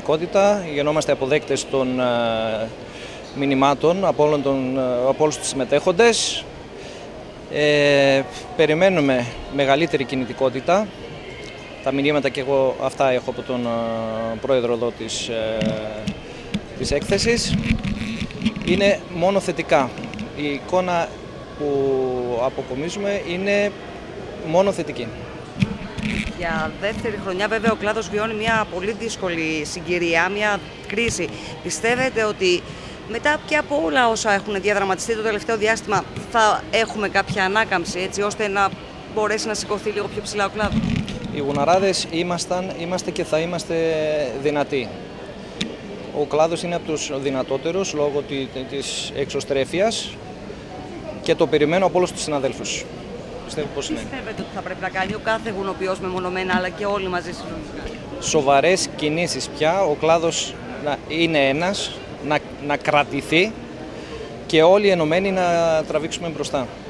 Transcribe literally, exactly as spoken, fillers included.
κινητικότητα, γινόμαστε αποδέκτες των μηνυμάτων από, όλων των, από όλους τους συμμετέχοντες. Ε, περιμένουμε μεγαλύτερη κινητικότητα. Τα μηνύματα και εγώ αυτά έχω από τον πρόεδρο εδώ της, ε, της έκθεσης. Είναι μόνο θετικά. Η εικόνα που αποκομίζουμε είναι μόνο θετική. Για δεύτερη χρονιά βέβαια ο κλάδος βιώνει μια πολύ δύσκολη συγκυρία, μια κρίση. Πιστεύετε ότι μετά και από όλα όσα έχουν διαδραματιστεί το τελευταίο διάστημα θα έχουμε κάποια ανάκαμψη έτσι ώστε να μπορέσει να σηκωθεί λίγο πιο ψηλά ο κλάδος? Οι Γουναράδες ήμασταν, είμαστε και θα είμαστε δυνατοί. Ο κλάδος είναι από τους δυνατότερους λόγω της εξωστρέφειας και το περιμένω από όλους τους συναδέλφους. Πιστεύω πως είναι. Πιστεύετε ότι θα πρέπει να κάνει ο κάθε γουνοποιός μεμονωμένα αλλά και όλοι μαζί συλλογικά? Σοβαρές κινήσεις πια, ο κλάδος να είναι ένας, να, να κρατηθεί και όλοι ενωμένοι να τραβήξουμε μπροστά.